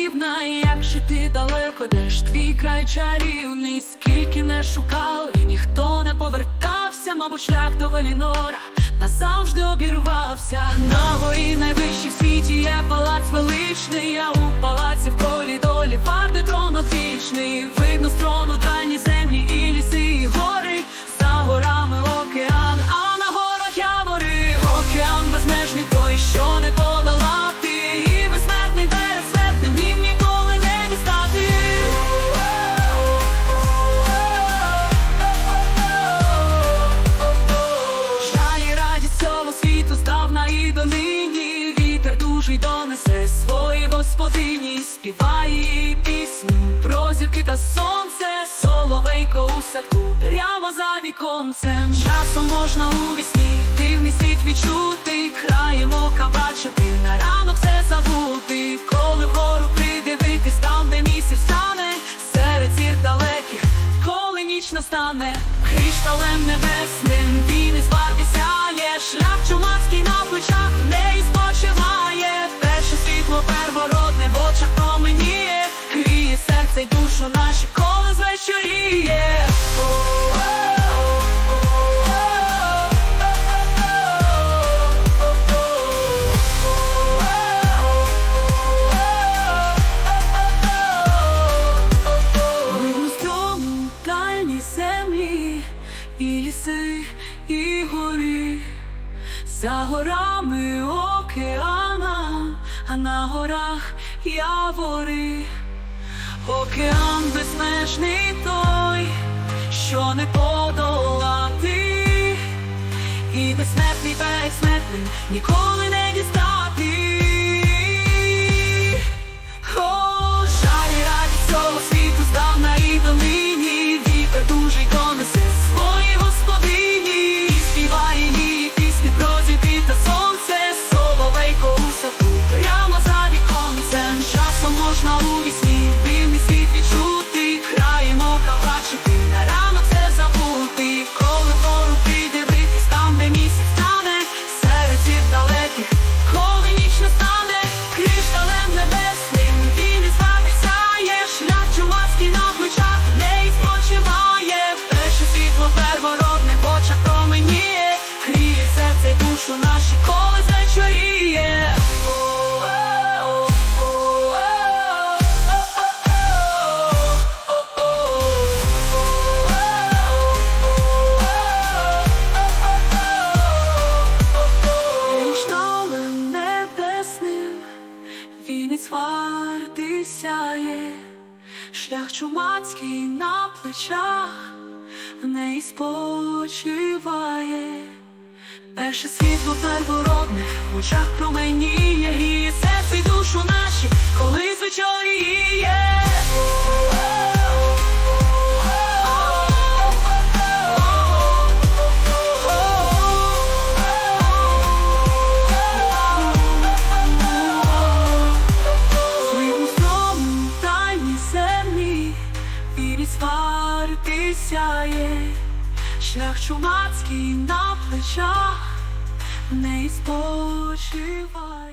срібна, як же ти далеко, де ж твій край чарівний, скільки не шукали, ніхто не повертався, мабуть, шлях до Валінора назавжди обірвався. На горі найвищій в світі є палац величний, а у палаці в коридорі варти трон одвічний. Видно з трону дальні землі і ліси, і гори, за горами океан, а на горах явори. Океан безмежний той, що не подолати, і безсмертний безсмертним їм ніколи не дістати. Жаль і радість цього світу здавна і донині, вітер дужий донесе свої господині, співає її пісню про зірки та сонце, соловейко у садку, прямо за віконцем. Часом можна у вісні дивний світ відчути, краєм ока бачити, на ранок все забути. Коли вгору придивитись, там де місяць стане, серед зір далеких, коли ніч настане. Кришталем небесним він із варти сяє, шлях чумацький на плечах не спочиває. Перше світло первородне в очах променіє, гріє серце й душу наші, коли звечоріє. І ліси, і гори, за горами океана, а на горах явори. Океан безмежний той, що не подолати, і безсмертний безсмертним ніколи не дістати. О, жаль і радість цього світу здавна і донині, вітер дужий донесе свої господині, і співає її пісні про зірки та сонце, соловейко у саду, прямо за віконцем. Часом можна у вісні дивний світ відчути, краєм ока бачити, на ранок все забути. Коли вгору придивитись, там де місяць стане, серед зір далеких, коли ніч настане. Кришталем небесним він із варти сяє, шлях чумацький на плечах не спочиває. Перше світло первородне в очах променіє, гріє серце й душу наші, коли звечоріє. Кришталем небесним він із варти сяє, шлях чумацький на плечах не спочиває. Перше світло первородне в очах променіє, гріє серце й душу наші, коли звечоріє. Варти сяє, шлях чумацький на плечах не спочиває.